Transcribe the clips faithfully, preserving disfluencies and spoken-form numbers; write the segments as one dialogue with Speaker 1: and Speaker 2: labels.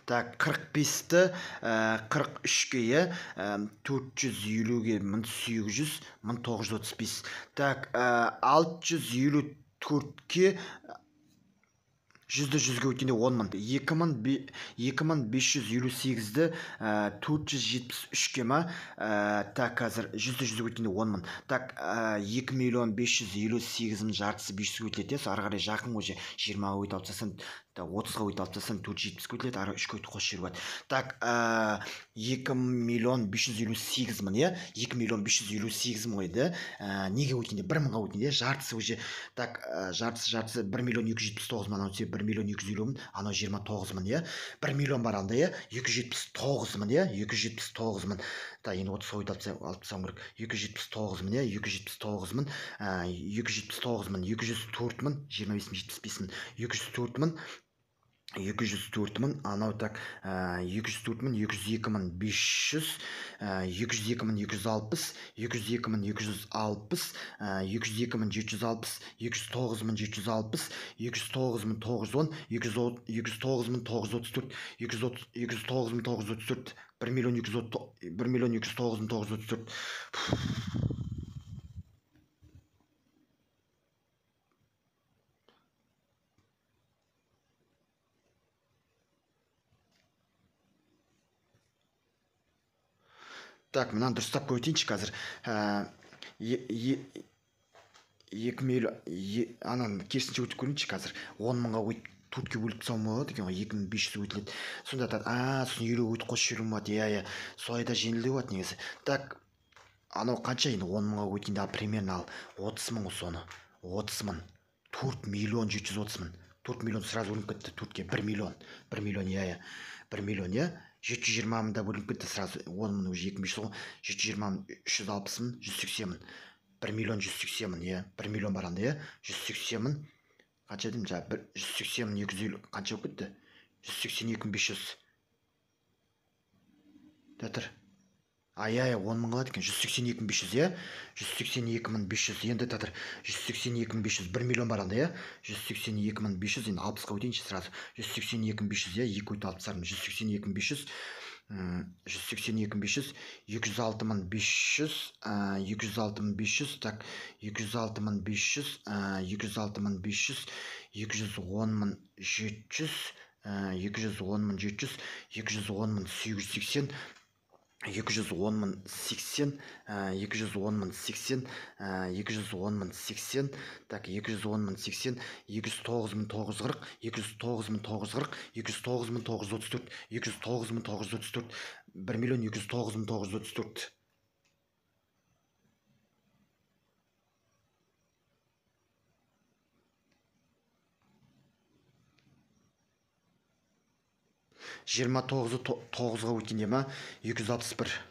Speaker 1: Так, қырық бесті қырық үшке, иә, төрт жүз елуге мың сегіз жүз, мың тоғыз жүз отыз бес. Так, алты жүз елу төртке жүзді жүзге өткенде он мың. екі мың бес жүз елу сегізді төрт жүз жетпіс үшке ма? Так, қазір жүзді жүзге өткенде он мың. Так, екі миллион бес жүз елу сегіз мың жартысы бес жүзге өтіледі. Ары қарай жақын уже жиырмаға өйт алып тастасаң, отызға өйт алып тастасаң төрт жүз жетпіске өтіледі. Ары үшке өйт қосып жіберіп. Так, екі миллион бес жүз елу сегіз мың, иә? екі миллион бес жүз елу сегіз мың ойды. Неге өткенде? бір мыңға өткенде. Жартысы уже. Так, жартысы жартысы бір миллион екі жүз жетпіс тоғыз мың, анау бір миллион екі жүз елу мың, анау жиырма тоғыз мың, иә? бір миллион бар анда, иә? екі жүз жетпіс тоғыз мың, иә? екі жүз жетпіс тоғыз мың. Та, енді отызға өйт алып тастасам керек. екі жүз жетпіс тоғыз мың, иә? екі жүз жетпіс тоғыз мың, екі жүз жетпіс тоғыз мың, екі жүз төрт мың, жиырма бес мың, жетпіс бес мың, екі жүз төрт мың, екі жүз төрт мың, анау так, екі жүз төрт мың, екі жүз екі мың, бес жүз, екі жүз екі мың, екі жүз алпыс, екі жүз екі мың, екі жүз алпыс, екі жүз екі мың, жеті жүз алпыс, екі жүз тоғыз мың, жеті жүз алпыс, екі жүз тоғыз мың, тоғыз жүз он, екі жүз тоғыз мың, тоғыз жүз отыз төрт, екі жүз тоғыз мың, тоғыз жүз отыз төрт, бір миллион екі жүз тоғыз мың, тоғыз жүз отыз төрт. Так, мынаны дұрыстап көйтейінші қазір. екі миллион, анан керісінше өтіп көрейінші қазір. он мыңға өйтіп төртке бөліп тастауым болады екен ғой, екі мың бес жүз өтіледі. Сонда айтады, а, сосын елу өйтіп қосып жіберуім болады. Иә, иә, солайда жеңілдеу болады негізі. Так, анау қанша енді он мыңға өткенде, ал примерно ал отыз мың соны. отыз мың. төрт миллион жеті жүз отыз мың. төрт миллион сразу бөлініп кетті. төртке бір миллион. бір миллион, иә, иә. бір миллион, иә. жеті жүз жиырма мың да бөлініп кетті сразу. он мың уже екі мың бес жүз. жеті жүз жиырма мың, үш жүз алпыс мың, жүз сексен мың. бір миллион жүз сексен мың, иә. бір миллион бар анда, иә. жүз сексен мың. Қанша деймін жаңа? жүз сексен мың, екі жүз елу. Қанша болып кетті? жүз сексен екі мың бес жүз. Тәтір. Ай, ай, он мың қалады екен. жүз сексен екі мың бес жүз, иә? жүз сексен екі мың бес жүз. Енді тәтір. жүз сексен екі мың бес жүз. бір миллион бар анда, иә? жүз сексен екі мың бес жүз. Енді алпысқа өтейінші сразу. жүз сексен екі мың бес жүз, иә? екі өйт алып тастармын. жүз сексен екі мың бес жүз. жүз сексен екі мың бес жүз. екі жүз алты мың бес жүз. екі жүз алты мың бес жүз. Так, екі жүз алты мың бес жүз. екі жүз алты мың бес жүз. екі жүз он мың жеті жүз. екі жүз он мың жеті жүз. екі жүз он мың сегіз жүз сексен. екі жүз он мың сексен, екі жүз он мың сексен, екі жүз он мың сексен, так, екі жүз он мың сексен, екі жүз тоғыз мың тоғыз жүз қырық, екі жүз тоғыз мың тоғыз жүз қырық, екі жүз тоғыз мың тоғыз жүз отыз төрт, екі жүз тоғыз мың тоғыз жүз отыз төрт, бір миллион екі жүз тоғыз мың тоғыз жүз отыз төрт. жиырма тоғызы тоғызға өткенде ма? екі жүз алпыс бір.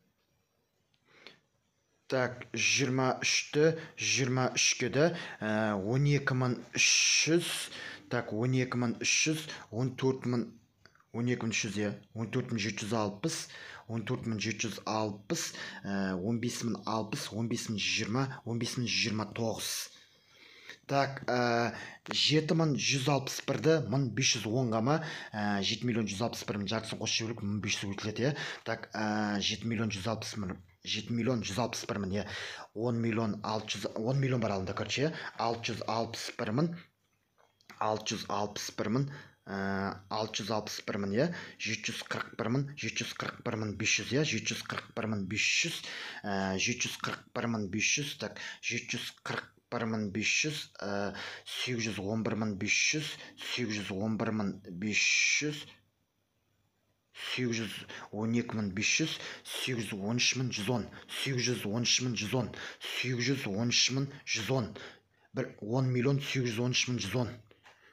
Speaker 1: Так, жиырма үшті жиырма үшке де он екі мың үш жүз. Так, он екі мың үш жүз, он төрт мың, он екі мың үш жүз, е, он төрт мың жеті жүз алпыс, он төрт мың жеті жүз алпыс, он бес мың алпыс, он бес мың жиырма, он бес мың жиырма тоғыз. Так, жеті мың жүз алпыс бірді мың бес жүз онға ма? жеті миллион жүз алпыс бір мың жартысын қосып жіберіп мың бес жүз өтіледі, е. Так, жеті миллион жүз алпыс мың, жеті миллион жүз алпыс бір мың, е. он миллион алты жүз, он миллион бар алында, короче, алты жүз алпыс бір мың, алты жүз алпыс бір мың, алты жүз алпыс бір мың, е. жеті жүз қырық бір мың, жеті жүз қырық бір мың бес жүз, е. жеті жүз қырық бір мың бес жүз, жеті жүз қырық бір мың бес жүз, так, жеті жүз қырық бір мың бес жүз, сегіз жүз он бір мың бес жүз, сегіз жүз он бір мың бес жүз, сегіз жүз он екі мың бес жүз, сегіз жүз он үш мың жүз он, сегіз жүз он үш мың жүз он, сегіз жүз он үш мың жүз он, он миллион сегіз жүз он үш мың жүз он.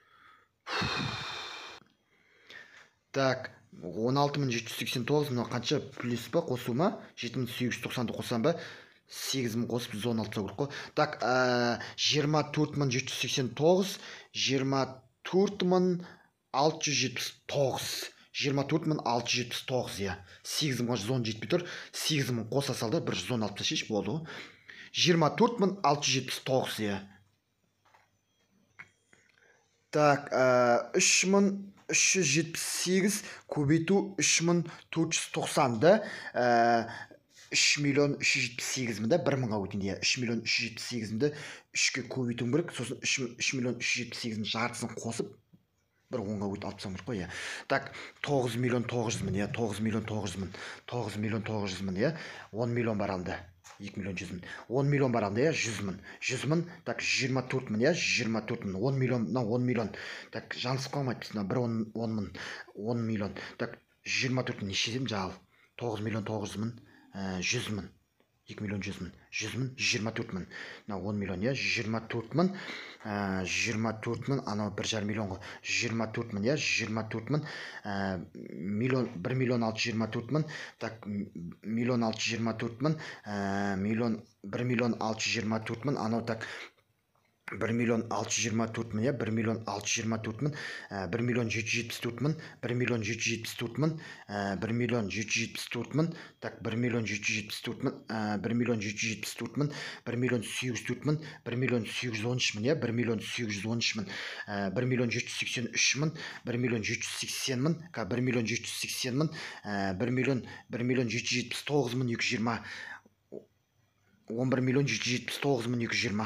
Speaker 1: Так, он алты мың жеті жүз сексен тоғыз, мына қанша плюс па, қосу ма? жеті мың сегіз жүз тоқсанды қосам ба? сегіз мың қосып жүз он алты керек қой. Так, жиырма төрт мың жеті жүз сексен тоғыз, жиырма төрт мың алты жүз жетпіс тоғыз. жиырма төрт мың алты жүз жетпіс тоғыз, иә. сегіз мыңға жүз он жетпей тұр. сегіз мың қоса салды, бір жүз он алты шеш болды ғой. жиырма төрт мың алты жүз жетпіс тоғыз, иә. Так, үш мың үш жүз жетпіс сегіз көбейту үш мың төрт жүз тоқсанды үш миллион үш жүз жетпіс сегіз мың да бір мыңға өтінде үш миллион үш жүз жетпіс сегізді үшке көбейтуім керек, сосын үш миллион үш жүз жетпіс сегіздің жартысын қосып бір онға өтіп алып тастауым керек қой. Иә, так тоғыз миллион тоғыз жүз мың, иә, тоғыз миллион тоғыз жүз мың, тоғыз миллион тоғыз жүз мың, иә, он миллион бар алды, екі миллион жүз мың, он миллион бар алды, иә, жүз мың, жүз мың, так жиырма төрт мың, иә, жиырма төрт мың, он миллион, мына он миллион, так жанысып қалмайды, мына бір он мың, он миллион, так жиырма төрт мың неше дедім жағал, тоғыз миллион тоғыз жүз мың, жүз мың, екі миллион жүз мың, жүз мың, жиырма төрт мың, мына он миллион, иә, жиырма төрт мың, жиырма төрт мың, анау бір жарым миллион ғой, жиырма төрт мың, иә, жиырма төрт мың, миллион, бір миллион алты жүз жиырма төрт мың, так миллион алты жүз жиырма төрт мың, миллион, бір миллион алты жүз жиырма төрт мың, анау так бір миллион алты жүз жиырма төрт мың, иә, бір миллион алты жүз жиырма төрт мың, бір миллион жеті жүз жетпіс төрт мың, бір миллион жеті жүз жетпіс төрт мың, бір миллион жеті жүз жетпіс төрт мың, так бір миллион жеті жүз жетпіс төрт мың, бір миллион жеті жүз жетпіс төрт мың, бір миллион сегіз жүз төрт мың, бір миллион сегіз жүз он үш мың, иә, бір миллион сегіз жүз он үш мың, бір миллион жеті жүз сексен үш мың, бір миллион жеті жүз сексен мың, бір миллион жеті жүз сексен мың, бір миллион, бір миллион жеті жүз жетпіс тоғыз мың екі жүз жиырма, он бір миллион жеті жүз жетпіс тоғыз мың екі жүз жиырма.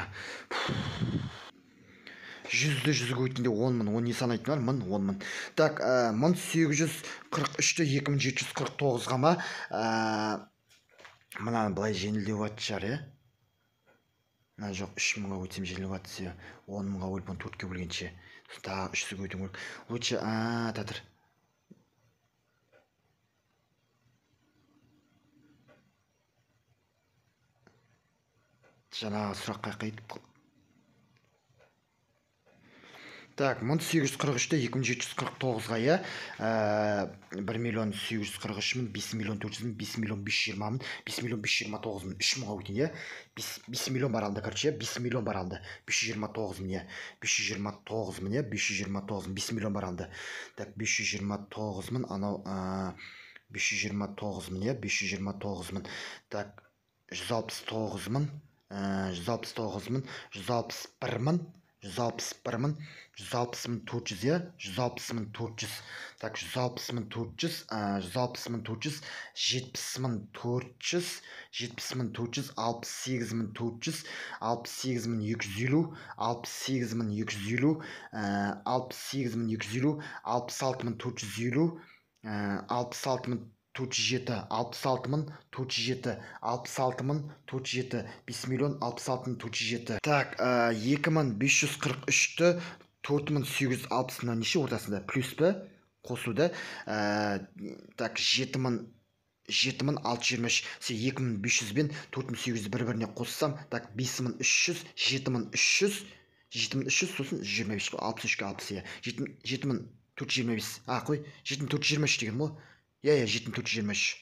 Speaker 1: Жүзді жүзге өткенде он мың, он не санайтын бар, мың, он мың. Так, мың сегіз жүз қырық үшті екі мың жеті жүз қырық тоғызға ма, мынаны былай жеңілдеу аты шығар, е? Мына жоқ, үш мыңға өтсем жеңілдеу аты, он мыңға өліп, он төртке бөлгенше. Тағы үш жүзге өтем керек. Лучше, а, татыр. Жаңағы сұраққа қайтып. Так, мың сегіз жүз қырық үшті екі мың жеті жүз қырық тоғызға, иә, бір миллион сегіз жүз қырық үш мың, бес миллион төрт жүз мың, бес миллион бес жүз жиырма мың, бес миллион бес жүз жиырма тоғыз мың, үш мыңға өткен, иә, бес миллион бар алды, короче, бес миллион бар алды, бес жүз жиырма тоғыз мың, иә, бес жүз жиырма тоғыз мың, иә, бес жүз жиырма тоғыз мың, бес миллион бар алды. Так, бес жүз жиырма тоғыз мың, анау, бес жүз жиырма тоғыз мың, иә, бес жүз жиырма тоғыз мың, так, жүз алпыс тоғыз мың, жүз алпыс тоғыз мың, жүз алпыс бір мың, жүз алпыс бір мың, жүз алпыс мың төрт жүз, иә, жүз алпыс мың төрт жүз, так, жүз алпыс мың төрт жүз, жүз алпыс мың төрт жүз, жетпіс мың төрт жүз, жетпіс мың төрт жүз, алпыс сегіз мың төрт жүз, алпыс сегіз мың екі жүз елу, алпыс сегіз мың екі жүз елу, алпыс сегіз мың екі жүз елу, алпыс алты мың төрт жүз елу, алпыс алты мың төрт жүз жеті, алпыс алты мың төрт жүз жеті, алпыс алты мың төрт жүз жеті, бес миллион алпыс алты мың төрт жүз жеті. Так, екі мың бес жүз қырық үшті төрт мың сегіз жүз алпысына неше ортасында? Плюс пі? Қосуда. Так, жеті мың жеті мың алты жүз жиырма үш. екі мың бес жүз бен төрт мың сегіз жүзді бір-біріне қоссам, так, бес мың үш жүз, жеті мың үш жүз, жеті мың үш жүз, сосын жиырма бес, алпыс үшке алпыс, иә. жеті мың төрт жүз жиырма бес. А, қой, жеті мың төрт жүз жиырма үш деген ғой. Иә, иә, жеті мың төрт жүз жиырма үш.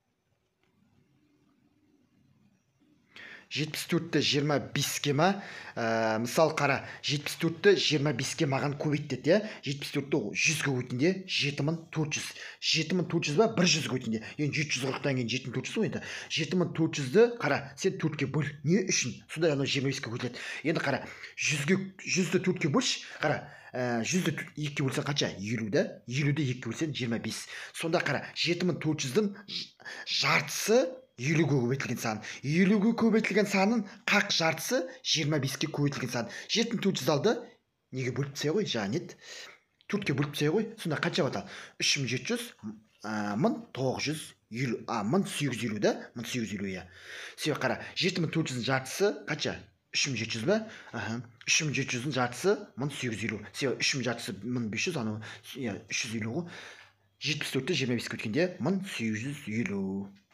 Speaker 1: жетпіс төртті жиырма беске ма, мысал қара, жетпіс төртті жиырма беске маған көбейт деді, иә, жетпіс төртті жүзге өтінде жеті мың төрт жүз, жеті мың төрт жүз ба, бір жүзге өтінде, енді жеті жүз қырықтан кейін жеті мың төрт жүз ғой, енді жеті мың төрт жүзді қара, сен төртке бөл, не үшін? Сонда анау жиырма беске өтіледі. Енді қара, жүзді төртке бөлші, қара, жүзді екіге бөлсең қанша? елуді, елуді екіге бөлсең жиырма бес. Сонда қара, жеті мың төрт жүздің жартысы елуге көбейтілген сан. елуге көбейтілген санның қақ жартысы жиырма беске көбейтілген сан. жеті мың төрт жүз алды неге бөліп тастай ғой, жаңа нет. төртке бөліп тастай ғой. Сонда қанша болады? үш мың жеті жүз, мың тоғыз жүз елу, а, мың сегіз жүз елу да? мың сегіз жүз елу, иә. Себебі қара, жеті мың төрт жүздің жартысы қанша? үш мың жеті жүз ба? үш мың жеті жүздің жартысы мың сегіз жүз елу. Себебі үш мың жартысы мың бес жүз, анау, иә, үш жүз елу ғой. жетпіс төртті жиырма беске өткенде мың сегіз жүз елу.